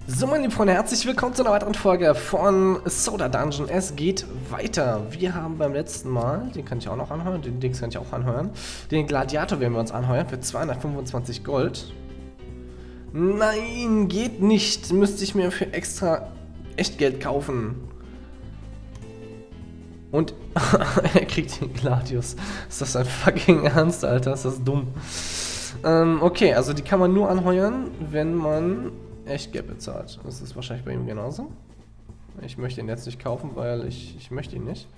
So, meine lieben Freunde, herzlich willkommen zu einer weiteren Folge von Soda Dungeon. Es geht weiter. Wir haben beim letzten Mal, den kann ich auch noch anheuern, den Dings kann ich auch anheuern. Den Gladiator werden wir uns anheuern für 225 Gold. Nein, geht nicht. Müsste ich mir für extra Echtgeld kaufen. Und er kriegt den Gladius. Ist das ein fucking Ernst, Alter? Ist das dumm. Okay, also die kann man nur anheuern, wenn man Echtgeld bezahlt. Das ist wahrscheinlich bei ihm genauso. Ich möchte ihn jetzt nicht kaufen, weil ich möchte ihn nicht.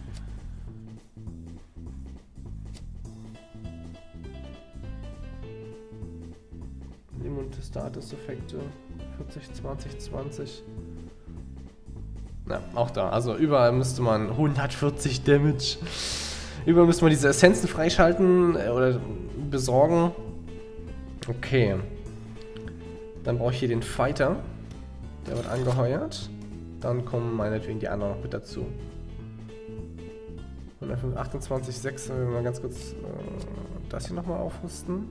Limit Status-Effekte 40, 20, 20. Na, auch da. Also überall müsste man 140 Damage. Überall müsste man diese Essenzen freischalten oder besorgen. Okay. Dann brauche ich hier den Fighter. Der wird angeheuert. Dann kommen meinetwegen die anderen noch mit dazu. 128,6. Wenn wir mal ganz kurz das hier nochmal aufrüsten.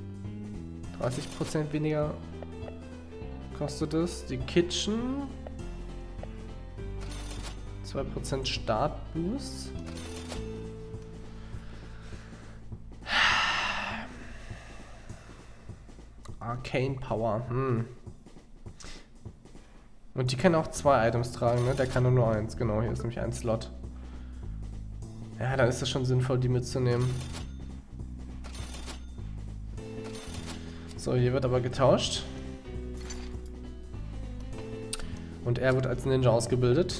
30% weniger kostet es. Die Kitchen. 2% Startboost. Arcane Power. Und die kann auch 2 Items tragen, ne? Der kann nur 1. Genau, hier ist nämlich ein Slot. Ja, dann ist es schon sinnvoll, die mitzunehmen. So, hier wird aber getauscht. Und er wird als Ninja ausgebildet.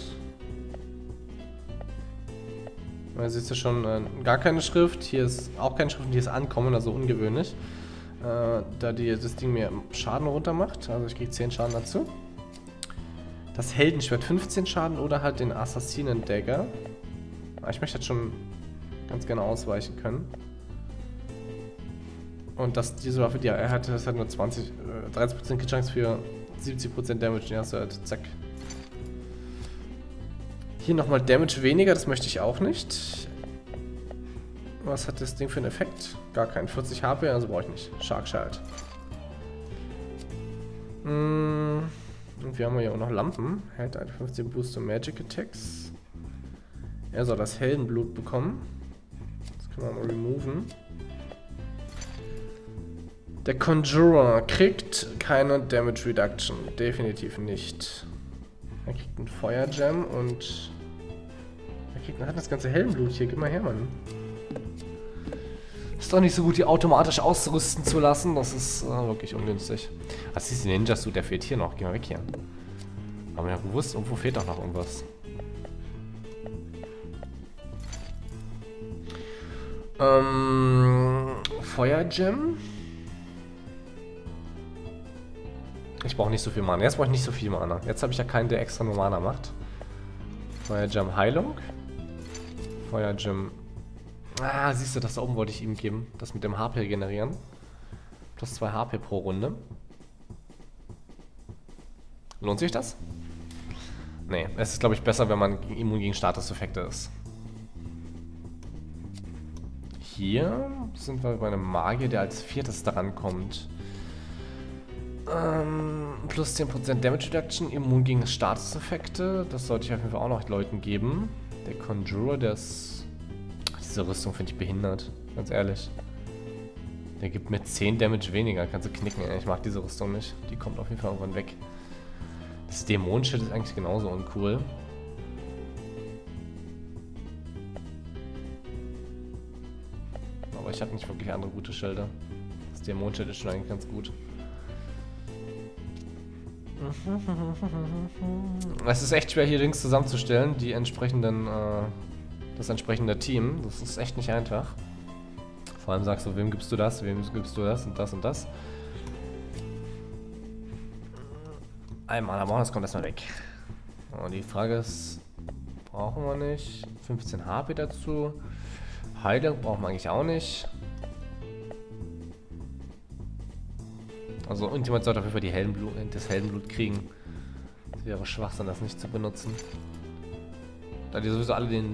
Da seht ihr schon gar keine Schrift. Hier ist auch keine Schrift und hier ist Ankommen, also ungewöhnlich. Da das Ding mir Schaden runter macht. Also ich kriege 10 Schaden dazu. Das Heldenschwert 15 Schaden oder halt den Assassinen-Dagger. Ich möchte jetzt schon ganz gerne ausweichen können. Und diese Waffe, die er hat, das hat nur 30% Chance für 70% Damage. Ja, so halt, zack. Hier nochmal Damage weniger, das möchte ich auch nicht. Was hat das Ding für einen Effekt? Gar keinen. 40 HP, also brauche ich nicht. Shark Shield. Und wir haben hier auch noch Lampen. Hält 15 Boost und Magic Attacks. Er soll das Heldenblut bekommen. Das können wir mal removen. Der Conjurer kriegt keine Damage Reduction. Definitiv nicht. Er kriegt einen Feuergem und er hat das ganze Heldenblut hier. Gib mal her, Mann. Ist doch nicht so gut, die automatisch auszurüsten zu lassen. Das ist wirklich ungünstig. Was ist der Ninja-Suit? Der fehlt hier noch. Geh mal weg hier. Haben wir ja gewusst, irgendwo fehlt doch noch irgendwas. Feuergem. Ich brauche nicht so viel Mana. Jetzt brauche ich nicht so viel Mana. Jetzt habe ich ja keinen, der extra nur Mana macht. Feuergem Heilung. Feuergem. Ah, siehst du, das da oben wollte ich ihm geben. Das mit dem HP generieren. Plus 2 HP pro Runde. Lohnt sich das? Nee, es ist glaube ich besser, wenn man immun gegen Statuseffekte ist. Hier sind wir bei einem Magier, der als viertes daran kommt. Plus 10% Damage Reduction, immun gegen Statuseffekte. Das sollte ich auf jeden Fall auch noch Leuten geben. Der Conjurer, der ist... Diese Rüstung finde ich behindert, ganz ehrlich. Der gibt mir 10 Damage weniger, kannst du knicken, ey. Ich mag diese Rüstung nicht. Die kommt auf jeden Fall irgendwann weg. Das Dämonenschild ist eigentlich genauso uncool. Aber ich habe nicht wirklich andere gute Schilder. Das Dämonenschild ist schon eigentlich ganz gut. Es ist echt schwer, hier Dings zusammenzustellen, die entsprechenden, das entsprechende Team. Das ist echt nicht einfach. Vor allem sagst du, wem gibst du das und das und das. Einmal am Morgen, das kommt erstmal weg. Und die Frage ist, brauchen wir nicht. 15 HP dazu. Heilung brauchen wir eigentlich auch nicht. Also irgendjemand sollte auf jeden Fall das Heldenblut kriegen. Es wäre Schwachsinn, das nicht zu benutzen. Da die sowieso alle den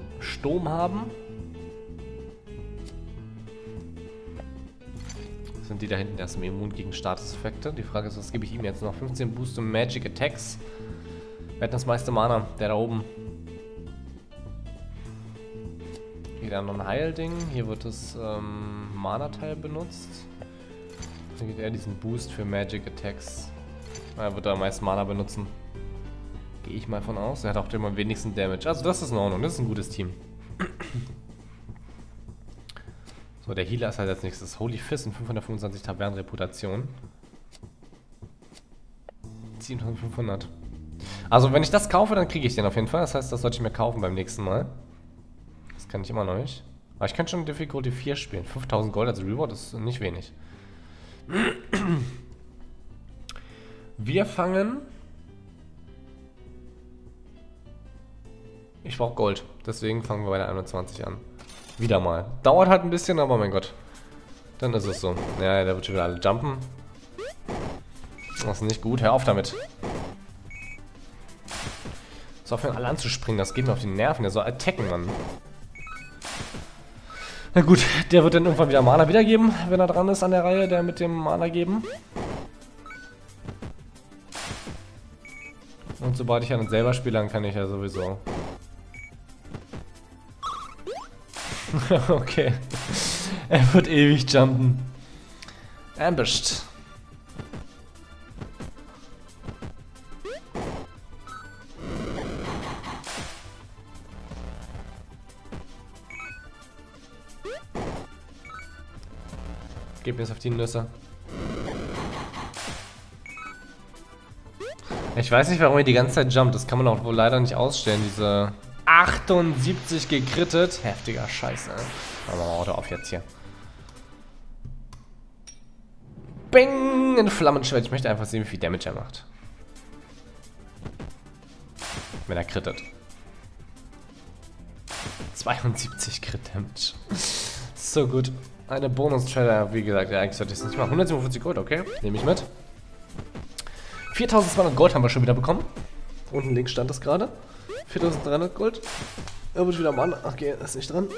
Sturm haben. sind die da hinten erstmal immun gegen Statuseffekte. Die Frage ist, was gebe ich ihm jetzt noch? 15 Boost und Magic Attacks. Wer hat das meiste Mana? Der da oben. Hier dann noch ein Heilding. Hier wird das Mana-Teil benutzt. Dann gibt er diesen Boost für Magic Attacks. Er wird da am meisten Mana benutzen. Gehe ich mal von aus. Er hat auch immer am wenigsten Damage. Also das ist in Ordnung. Das ist ein gutes Team. So, der Healer ist halt als nächstes. Holy Fist und 525 Tavernenreputation. 7500. Also wenn ich das kaufe, dann kriege ich den auf jeden Fall. Das heißt, das sollte ich mir kaufen beim nächsten Mal. Das kann ich immer noch nicht. Aber ich kann schon Difficulty 4 spielen. 5000 Gold als Reward ist nicht wenig. Wir fangen... Ich brauche Gold. Deswegen fangen wir bei der 21 an. Wieder mal. Dauert halt ein bisschen, aber mein Gott. Dann ist es so. Ja, der wird schon wieder alle jumpen. Das ist nicht gut. Hör auf damit. So, aufhören alle anzuspringen. Das geht mir auf die Nerven. Der soll attacken, Mann. Na gut, der wird dann irgendwann wieder Mana wiedergeben, wenn er dran ist an der Reihe, der mit dem Mana geben. Und sobald ich ja dann selber spiele, dann kann ich ja sowieso. Okay. Er wird ewig jumpen. Ambushed. Gib mir jetzt auf die Nüsse. Ich weiß nicht, warum er die ganze Zeit jumpt. Das kann man auch wohl leider nicht ausstellen, diese 78 gekrittet. Heftiger Scheiß, ey. Machen wir mal Auto auf jetzt hier. Bing! Ein Flammenschwert. Ich möchte einfach sehen, wie viel Damage er macht. Wenn er krittet. 72 Crit-Damage. So gut. Eine Bonus-Trailer, wie gesagt, ja, eigentlich sollte ich es nicht machen. 147 Gold, okay. Nehme ich mit. 4200 Gold haben wir schon wieder bekommen. Unten links stand das gerade. 4300 Gold. Er wird wieder Mann. Okay, er ist nicht dran.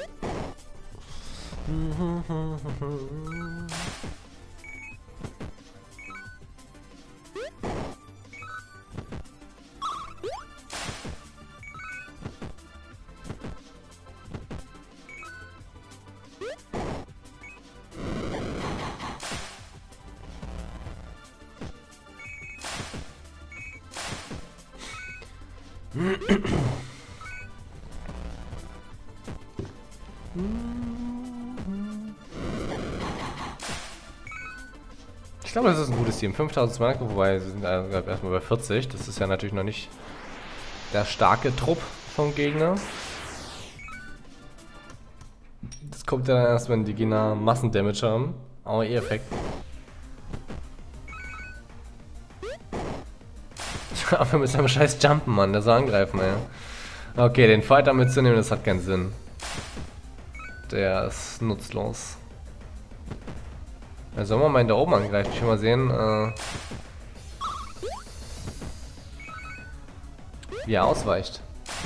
Ich glaube, das ist ein gutes Team. 5200, wobei sie sind erstmal bei 40. Das ist ja natürlich noch nicht der starke Trupp vom Gegner. Das kommt ja dann erst, wenn die Gegner Massendamage haben. AOE-Effekt. Aber mit seinem scheiß Jumpen, Mann, der soll angreifen, ey. Okay, den Fighter mitzunehmen, das hat keinen Sinn. Der ist nutzlos. Ja, sollen wir mal ihn da oben angreifen? Ich will mal sehen, wie er ausweicht.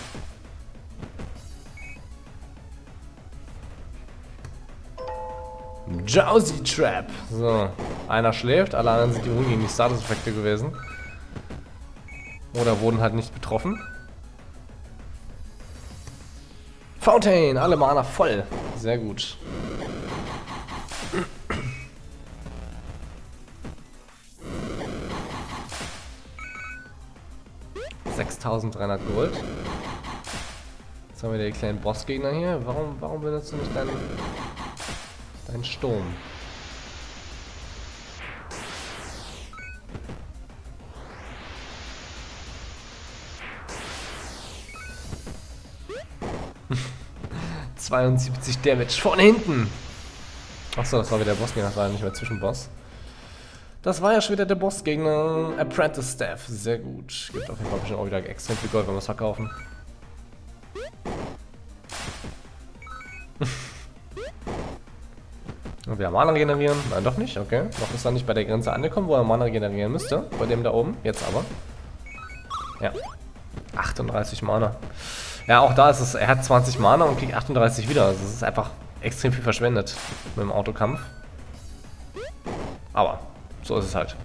Drowsy Trap. So, einer schläft, alle anderen sind immun gegen die Status-Effekte gewesen. Oder wurden halt nicht betroffen. Fountain, alle Mana voll. Sehr gut. $6.300 Gold. Jetzt haben wir die kleinen Bossgegner hier. Warum benutzt du nicht deinen Sturm? ...72 Damage von hinten. Achso, das war wieder der Bossgegner, das war ja nicht mehr Zwischenboss. Das war ja schon wieder der Bossgegner. Apprentice Staff, sehr gut. Gibt auf jeden Fall bestimmt auch wieder extrem viel Gold, wenn wir es verkaufen. Und wir Mana regenerieren. Nein, doch nicht, okay. Noch ist er nicht bei der Grenze angekommen, wo er Mana regenerieren müsste. Bei dem da oben, jetzt aber. Ja. 38 Mana. Ja, auch da ist es, er hat 20 Mana und kriegt 38 wieder. Also es ist einfach extrem viel verschwendet mit dem Autokampf. Aber so ist es halt.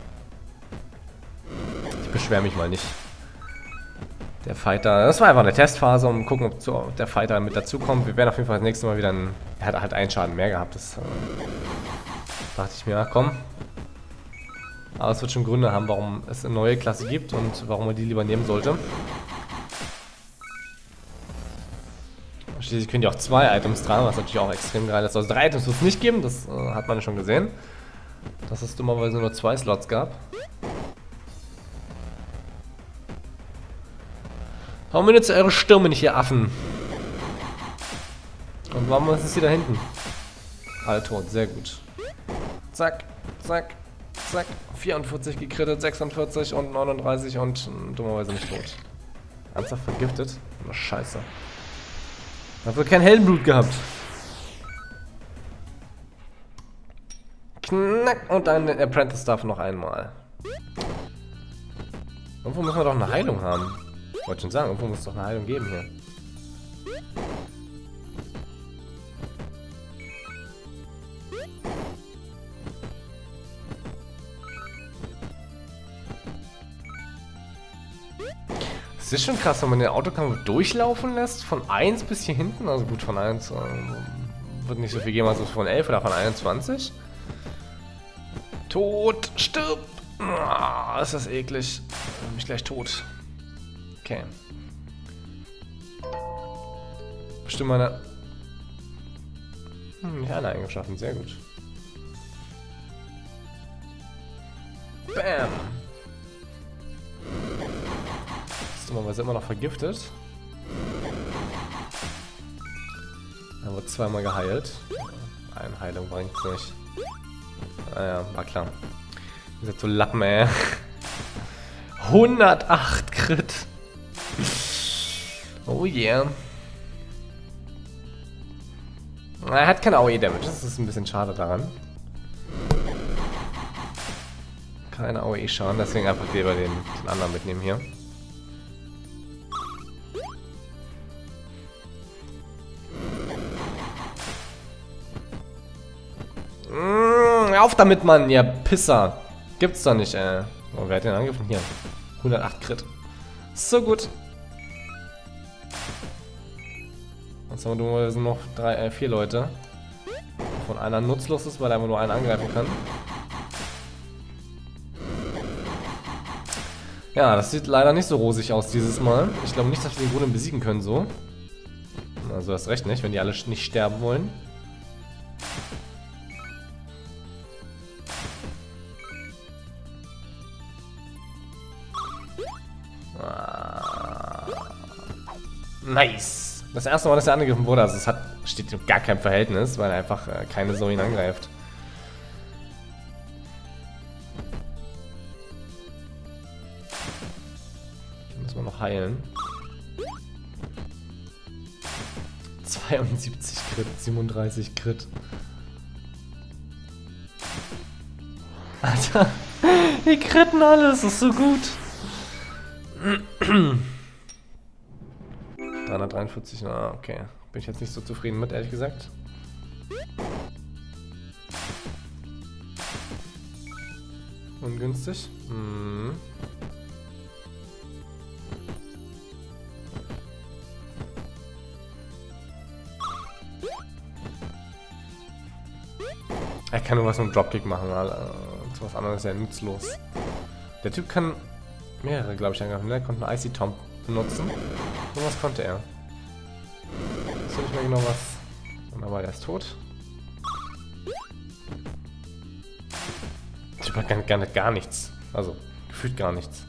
Ich beschwere mich mal nicht. Der Fighter, das war einfach eine Testphase, um zu gucken, ob der Fighter mit dazukommt. Wir werden auf jeden Fall das nächste Mal wieder er hat halt einen Schaden mehr gehabt. Das dachte ich mir, ach komm. Aber es wird schon Gründe haben, warum es eine neue Klasse gibt und warum man die lieber nehmen sollte. Schließlich können die auch 2 Items tragen, was natürlich auch extrem geil ist. Also 3 Items wird es nicht geben, das hat man ja schon gesehen. Dass es dummerweise nur 2 Slots gab. Warum benutzt ihr eure Stürme nicht, ihr Affen? Und warum ist sie da hinten? Alle tot, sehr gut. Zack, zack, zack. 44 gekrittet, 46 und 39 und dummerweise nicht tot. Ernsthaft vergiftet? Na scheiße. Hat wohl kein Heldenblut gehabt. Knack und dann den Apprentice darf noch einmal. Irgendwo müssen wir doch eine Heilung haben. Wollte schon sagen, irgendwo muss es doch eine Heilung geben hier. Es ist schon krass, wenn man den Autokampf durchlaufen lässt, von 1 bis hier hinten. Also gut, von 1 wird nicht so viel geben, also von 11 oder von 21. Tot, stirb! Oh, ist das eklig. Bin ich gleich tot. Okay. Bestimmt meine... nicht alle eingeschaffen, sehr gut. Bam! Ist dummerweise immer noch vergiftet. Er wird zweimal geheilt. Eine Heilung bringt's nicht. Naja, war klar. Ihr seid so Lappen, ey. 108 Crit. Oh yeah. Er hat kein AOE-Damage, das ist ein bisschen schade daran. Kein AOE-Schaden, deswegen einfach lieber den anderen mitnehmen hier. Auf damit, Mann, ihr Pisser. Gibt's doch nicht, ey. Oh, wer hat den angegriffen? Hier. 108 Crit. So gut. Jetzt haben wir noch 4 Leute. Von einer nutzlos ist, weil er immer nur einen angreifen kann. Ja, das sieht leider nicht so rosig aus dieses Mal. Ich glaube nicht, dass wir den Golem besiegen können so. Also hast recht nicht, wenn die alle nicht sterben wollen. Nice. Das erste Mal, dass er angegriffen wurde, also es steht in gar keinem Verhältnis, weil er einfach keine Sau ihn angreift. Hier müssen wir noch heilen. 72 Crit, 37 Crit. Alter, die kritten alles, ist so gut. 343, na okay. Bin ich jetzt nicht so zufrieden mit, ehrlich gesagt. Ungünstig. Er kann nur was mit einem Dropkick machen, was anderes ist ja nutzlos. Der Typ kann mehrere, glaube ich, angreifen. Der konnte einen Icy Tomb benutzen. Und was konnte er? Ich weiß nicht mehr genau was. Und aber er ist tot. Der Typ hat gar nichts. Also, gefühlt gar nichts.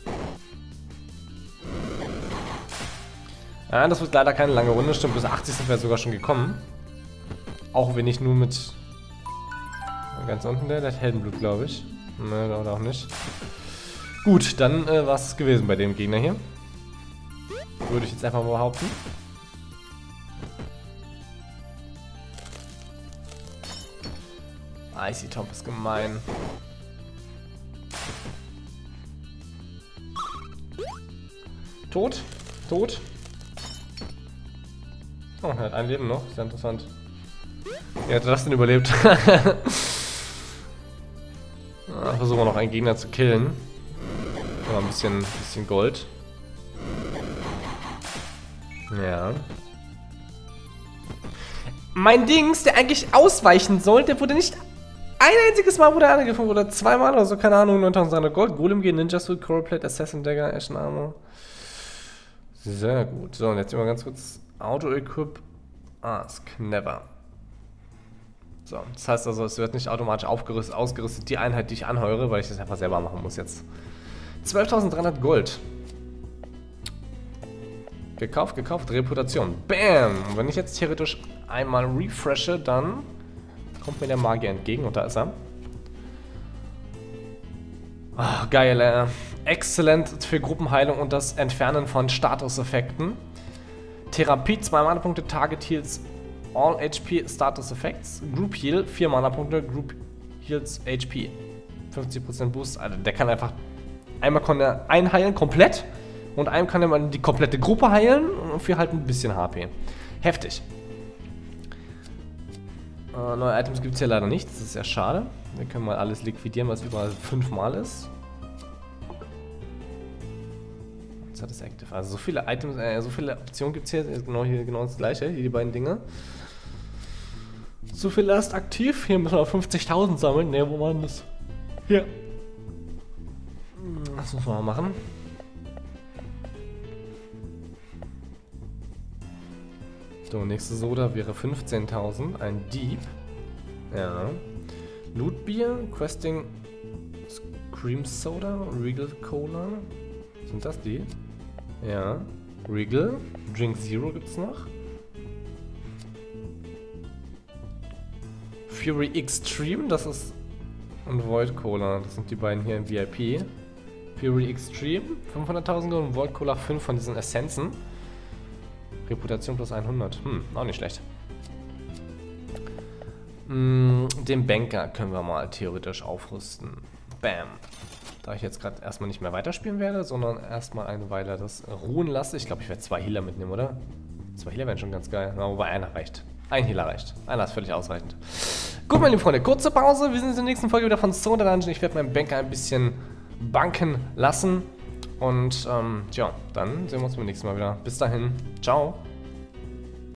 Ja, das wird leider keine lange Runde. Stimmt, bis 80 sind wir sogar schon gekommen. Auch wenn ich nur mit... Ganz unten der hat Heldenblut, glaube ich. Ne, oder auch nicht. Gut, dann war es gewesen bei dem Gegner hier. Würde ich jetzt einfach mal behaupten. Icy Tomb ist gemein. Tot? Tot? Oh, er hat ein Leben noch. Sehr interessant. Wie hat er das denn überlebt? versuchen wir noch einen Gegner zu killen. Aber ein bisschen Gold. Ja. Mein Dings, der eigentlich ausweichen sollte, wurde nicht ein einziges Mal wurde er angegriffen. Oder zweimal oder so, keine Ahnung. 9300 Gold, Golem gegen Ninja Suit, Coral Plate, Assassin Dagger, Ashen Armor. Sehr gut. So, und jetzt mal ganz kurz Auto-Equip. Ask Never. So, das heißt also, es wird nicht automatisch ausgerüstet, die Einheit, die ich anheure, weil ich das einfach selber machen muss jetzt. 12.300 Gold. Gekauft, Reputation. Bam! Und wenn ich jetzt theoretisch einmal refreshe, dann kommt mir der Magier entgegen und da ist er. Oh, geil, exzellent für Gruppenheilung und das Entfernen von Statuseffekten. Therapie, 2 Mana-Punkte, Target Heals All HP Status Effects. Group Heal, 4 Mana-Punkte, Group Heals HP. 50% Boost, also der kann einfach... Einmal kann er einheilen, komplett. Und einem kann er mal die komplette Gruppe heilen für halt ein bisschen HP. Heftig. Neue Items gibt es hier leider nicht, das ist sehr schade. Wir können mal alles liquidieren, was überall 5-mal ist. Jetzt hat es Active. Also so viele Items, so viele Optionen gibt es hier. Genau das gleiche, hier die beiden Dinge. So viel erst aktiv. Hier müssen wir 50.000 sammeln. Ne, wo war denn das? Hier. Das müssen wir mal machen. So, nächste Soda wäre 15.000. Ein Dieb. Ja. Lootbier, Questing Cream Soda, Regal Cola. Sind das die? Ja. Regal. Drink Zero gibt's noch. Fury Extreme, das ist. Und Void Cola, das sind die beiden hier im VIP. Fury Extreme, 500.000 Gold und Void Cola 5 von diesen Essenzen. Reputation plus 100. Auch nicht schlecht. Den Banker können wir mal theoretisch aufrüsten. Bam. Da ich jetzt gerade erstmal nicht mehr weiterspielen werde, sondern erstmal eine Weile das ruhen lasse. Ich glaube, ich werde 2 Healer mitnehmen, oder? 2 Healer wären schon ganz geil. Na, wobei einer reicht. Ein Healer reicht. Einer ist völlig ausreichend. Gut, meine lieben Freunde, kurze Pause. Wir sind in der nächsten Folge wieder von Soda Dungeon. Ich werde meinen Banker ein bisschen banken lassen. Und, ja, dann sehen wir uns beim nächsten Mal wieder. Bis dahin. Ciao.